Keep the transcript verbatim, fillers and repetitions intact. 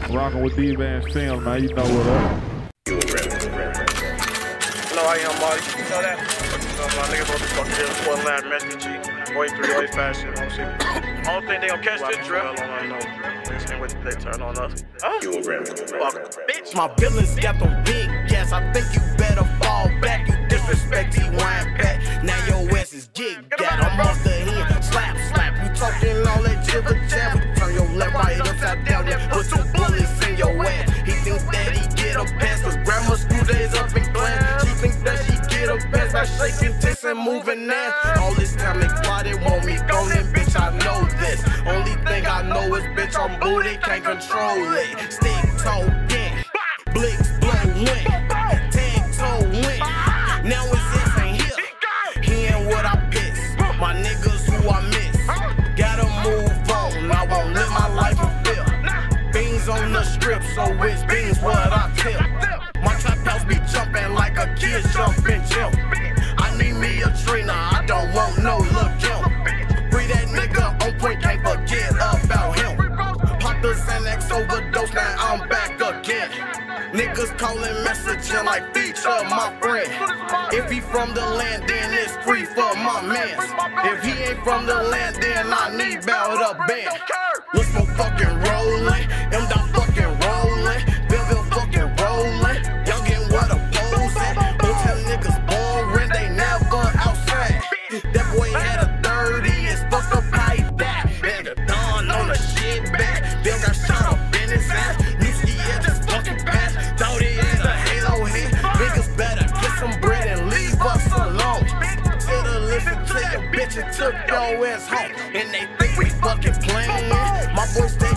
Rocking with DBandz film, man. You know what up. Hello, I am Marty. You know that? You know, my niggas on the fucking hill, Fort Lab, Messi G, forty-three, oh eight fashion. Only thing they gonna catch this drill. I know. Niggas can't wait till they turn on us. Huh? You a fuck, bitch. My villains got them big gas. I think you better fall back. You disrespect T wine back. Now your ass is jig gat. I'm off the hand. Slap, slap. You talking all that jibber jabber. Turn your left, right, upside down. Then put two bullets in your ass. He thinks that he get a pass. Cause grandma screw days up in class. She thinks that she get a pass by shaking tits and moving ass. All this time they plotted, want me gone, and bitch, I know this. Only thing I know is, bitch, I'm booty, can't control it. Stick toe, yeah. Blicks blow, win. Tag toe, win. Now it's this ain't here. He ain't what I piss. My niggas who I miss. Gotta move on. I won't live my life in fear. Beans on the strip, so it's beans what I tip. My trap house be jumping like a kid jumping gym. I need me a trainer, I don't want no look him. Free that nigga on point, can't forget about him. Pop the Xanax overdose, now I'm back again. Niggas calling messaging like feature my friend. If he from the land, then it's free for my mans. If he ain't from the land, then I need bout a band. Let's go fucking rollin', M dot fucking rollin', Belleville fucking rollin'. Youngin' what a pose at. Don't tell niggas boring, they never outside. That boy had a thirty, it's fucked up how he died. And the dawn on the shit back, Bill got shot up in his ass. Newski had this fucking pass, thought he had a halo head. Niggas better get some bread and leave us alone. Should've listened to your bitch and took your ass home. And they think we fucking playing. My boy stay